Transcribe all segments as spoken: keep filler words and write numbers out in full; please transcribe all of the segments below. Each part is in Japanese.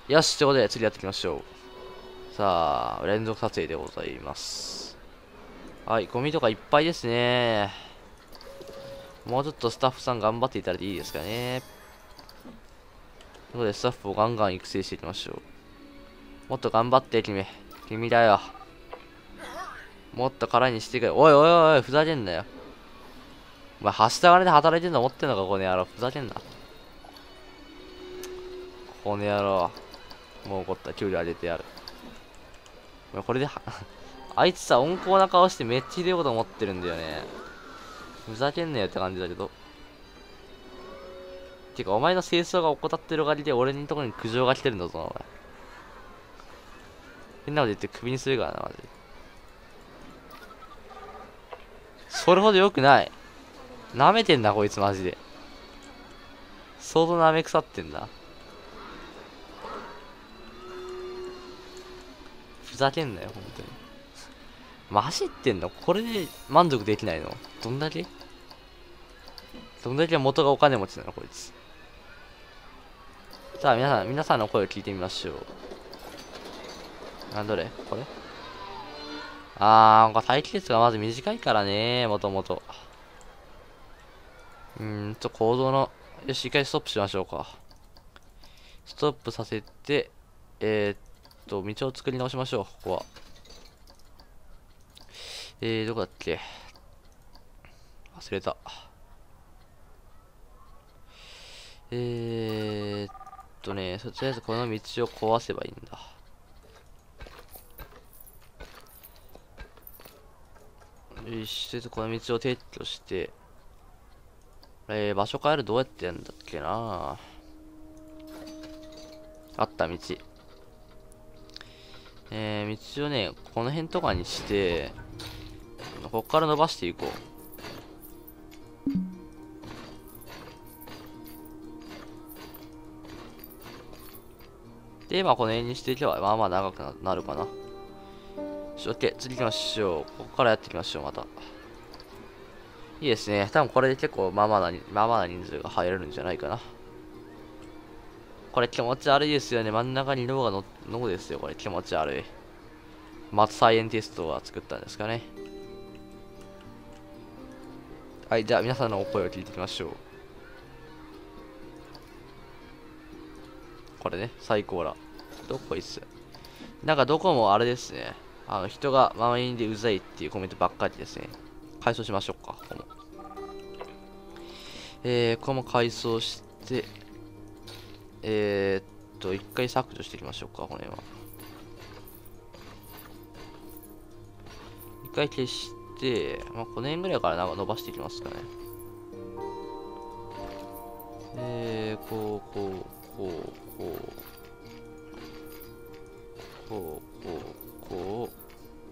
よし、ということで次やっていきましょう。さあ、連続撮影でございます。はい、ゴミとかいっぱいですね。もうちょっとスタッフさん頑張っていただいていいですかね。ということで、スタッフをガンガン育成していきましょう。もっと頑張って、君。君だよ。もっと空にしてくれ。おいおいおい、ふざけんなよ。お前、はした金で働いてんの思ってんのか、この野郎。ふざけんな。この野郎。もう怒った。給料上げてやる。お前これでは、あいつさ、温厚な顔してめっちゃひでえこと思ってるんだよね。ふざけんなよって感じだけど。てか、お前の清掃が怠ってるおかげで俺のところに苦情が来てるんだぞ、お前。変なこと言ってクビにするからな、マジで。それほど良くない。舐めてんな、こいつマジで。相当舐め腐ってんな。ふざけんなよ、本当に。マジってんのこれで満足できないのどんだけどんだけ元がお金持ちなのこいつ。さあ、皆さん、皆さんの声を聞いてみましょう。あ、どれこれあー、なんか待機列がまず短いからね、もともと。うーんと、行動の、よし、一回ストップしましょうか。ストップさせて、えー、っと、道を作り直しましょう、ここは。えー、どこだっけ忘れた。えーっとね、とりあえずこの道を壊せばいいんだ。よし、とりあえずこの道を撤去して、えー、場所変えるどうやってやるんだっけなあった道。えー、道をね、この辺とかにして、こっから伸ばしていこう。で、まあこの辺にしていけば、まあまあ長くなるかな。し、オッケー、次行きましょう。ここからやっていきましょう、また。いいですね。多分これで結構まあまあな、まあまあな人数が入れるんじゃないかな。これ気持ち悪いですよね。真ん中に脳がの、脳ですよ。これ気持ち悪い。マツサイエンティストが作ったんですかね。はい、じゃあ皆さんのお声を聞いていきましょう。これね、最高だ。どこいっす。なんかどこもあれですね。あの、人が満員でうざいっていうコメントばっかりですね。改装しましょうか、ここも。えー、ここも改装して、えー、っと、一回削除していきましょうか、この辺は。一回消して、まあ、この辺ぐらいからなんか伸ばしていきますかね。えー、こう、こう、こう、こう、こう、こう、こう。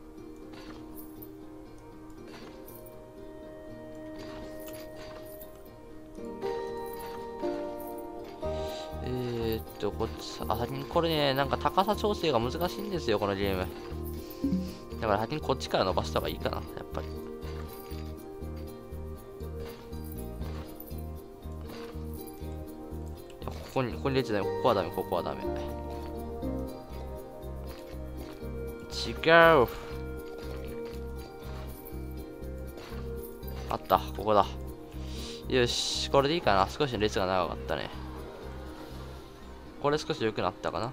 えーっと、こっち、あ、先にこれね、なんか高さ調整が難しいんですよ、このゲーム。だから先にこっちから伸ばした方がいいかな、やっぱり。いや、ここに、ここに出てない、ここはダメ、ここはダメ。違う。あった、ここだ。よし、これでいいかな。少し列が長かったね。これ少し良くなったかな。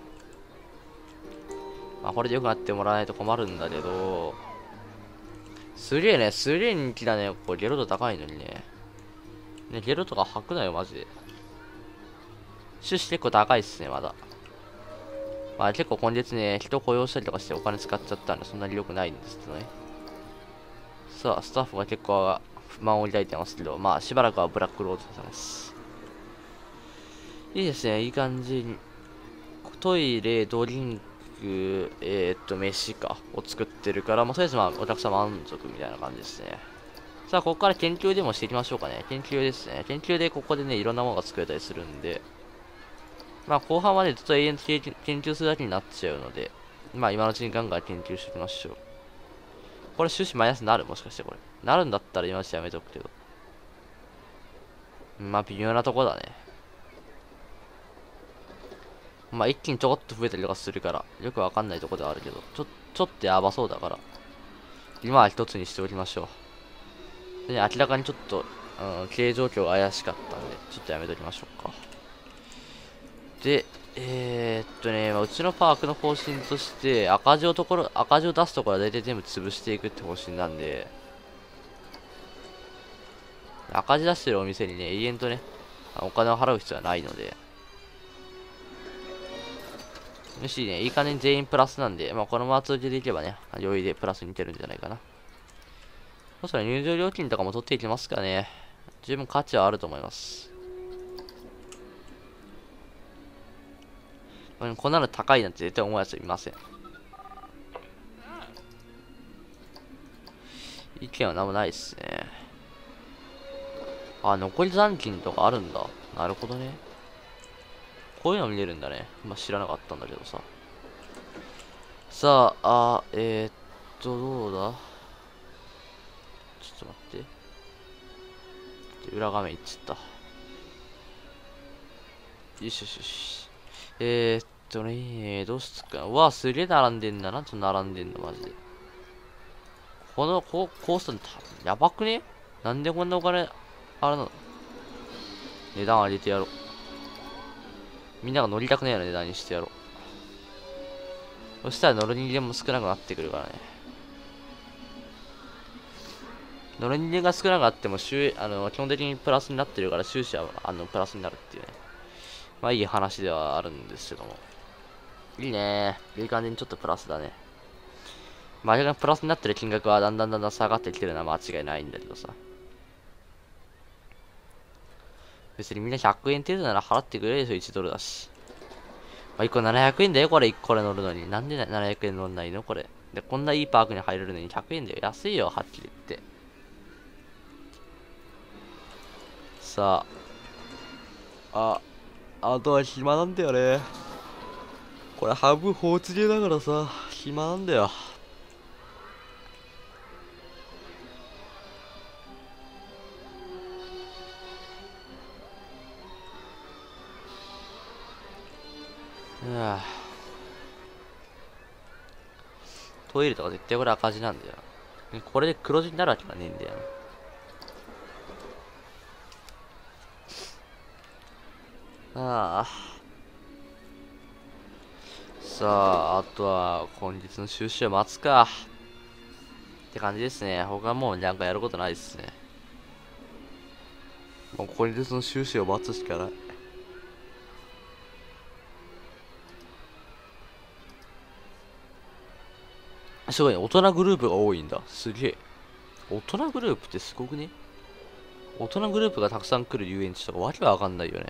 まあ、これで良くなってもらわないと困るんだけど、すげえね、すげえ人気だね。これゲロ度高いのにね。ね、ゲロとか吐くなよ、マジで。収支結構高いっすね、まだ。まあ結構今月ね、人雇用したりとかしてお金使っちゃったんで、そんなに良くないんですけどね。さあ、スタッフが結構不満を抱いてますけど、まあしばらくはブラックロードさせます。いいですね、いい感じに。トイレ、ドリンク、えー、っと、飯か、を作ってるから、まあとりあえずまあお客様満足みたいな感じですね。さあ、ここから研究でもしていきましょうかね。研究ですね。研究でここでね、いろんなものが作れたりするんで、まあ後半はね、ずっと永遠と研究するだけになっちゃうので、まあ今のうちにガンガン研究していきましょう。これ収支マイナスになるもしかしてこれ。なるんだったら今のうちやめとくけど。まあ微妙なとこだね。 まあ一気にちょこっと増えたりとかするから、よくわかんないとこではあるけど、ちょ、ちょっとやばそうだから、今は一つにしておきましょう。で、ね、明らかにちょっと、うん、経営状況が怪しかったんで、ちょっとやめときましょうか。で、えー、っとね、まあ、うちのパークの方針として、赤字をところ、赤字を出すところは大体全部潰していくって方針なんで、赤字出してるお店にね、永遠とね、お金を払う必要はないので、むしろね、いい感じに全員プラスなんで、まあ、このまま続けていけばね、余裕でプラスにいけるんじゃないかな。そしたら入場料金とかも取っていきますかね。十分価値はあると思います。こんなの高いなんて絶対思うやついません。意見は何もないっすね。あ、残り残金とかあるんだ。なるほどね。こういうの見れるんだね。まあ、知らなかったんだけどさ。さあ、あ、えー、っと、どうだちょっと待って。裏画面いっちゃった。よしよしよし。えー、っとね、どうすっか。うわ、すげえ並んでんだな。ちょっと並んでんの、マジで。このココースやばくね？なんでこんなお金、あれなの？値段上げてやろう。みんなが乗りたくないような値段にしてやろう。そしたら乗る人間も少なくなってくるからね。乗る人間が少なくなっても収、あの、基本的にプラスになってるから収支は、あの、プラスになるっていうね。まあいい話ではあるんですけども。いいね。いい感じにちょっとプラスだね。まあ、プラスになってる金額はだんだんだんだん下がってきてるのは間違いないんだけどさ。別にみんなひゃくえん程度なら払ってくれるでしょ、いちドルだし。まあ、いっこななひゃくえんだよ、これ。いっこで乗るのに。なんでななひゃくえん乗んないのこれ。で、こんないいパークに入れるのにひゃくえんだよ。安いよ、はっきり言って。さあ。あ、あとは暇なんだよね。これ半分放置芸だからさ、暇なんだよ。うわトイレとか絶対これ赤字なんだよ。これで黒字になるわけがねえんだよ。ああ。さあ、あとは今月の収支を待つか。って感じですね。他はもうなんかやることないですね。もう今月の収支を待つしかない。すごいね。大人グループが多いんだ。すげえ。大人グループってすごくね？大人グループがたくさん来る遊園地とかわけわかんないよね。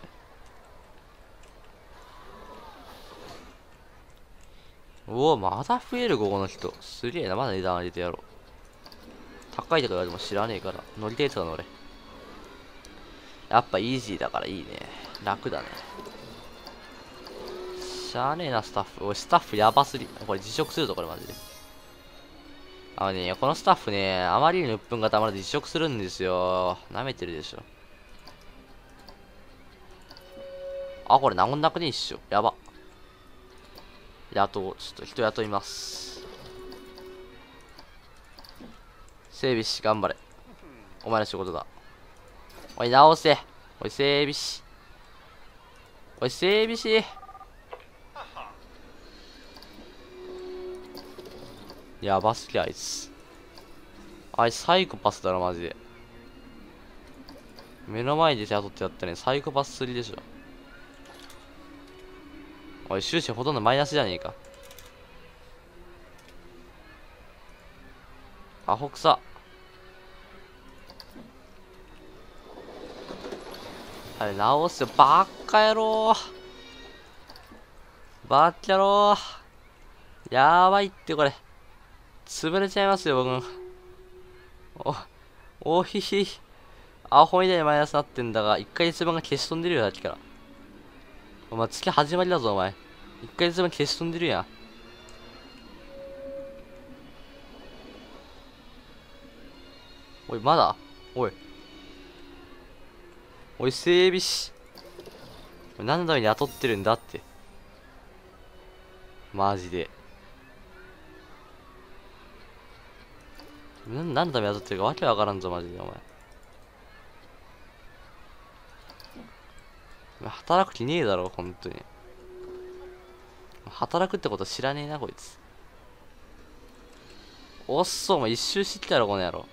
おお、まだ増える、ここの人。すげえな、まだ値段上げてやろう。高いとか言われても知らねえから。乗りたいとか乗れ。やっぱイージーだからいいね。楽だね。しゃあねえな、スタッフ。おい、スタッフやばすぎ。これ辞職するぞ、これマジで。あのね、このスタッフね、あまりに鬱憤がたまると辞職するんですよ。舐めてるでしょ。あ、これ名もなくねえっしょ。やば。雇う。ちょっと人雇います。整備士、頑張れ。お前の仕事だ。おい、直せ。おい、整備士。おい、整備士。やばすぎ、あいつ。あいつサイコパスだろ、マジで。目の前で雇ってやったね、サイコパスすぎでしょ。おい、収支ほとんどマイナスじゃねえか。アホくさ。あれ、直すよ。バッカ野郎。バッカ野郎。やばいって、これ。潰れちゃいますよ、僕。お、おひひ。アホみたいにマイナスなってんだが、一回一番が消し飛んでるよ、さっきから。お前、月始まりだぞ、お前。一回一番消し飛んでるやん。おい、まだおい。おい、整備士。何のために雇ってるんだって。 マジで。な何のため雇ってるかわけわからんぞ、マジで、お前。働く気ねえだろ、本当に。働くってこと知らねえな、こいつ。おっそ、お前一周知ったやろ、この野郎。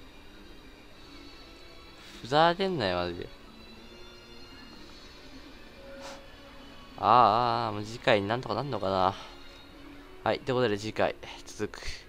ふざけんなよ、マジで。あーあー、もう次回になんとかなんのかな。はい、ということで次回、続く。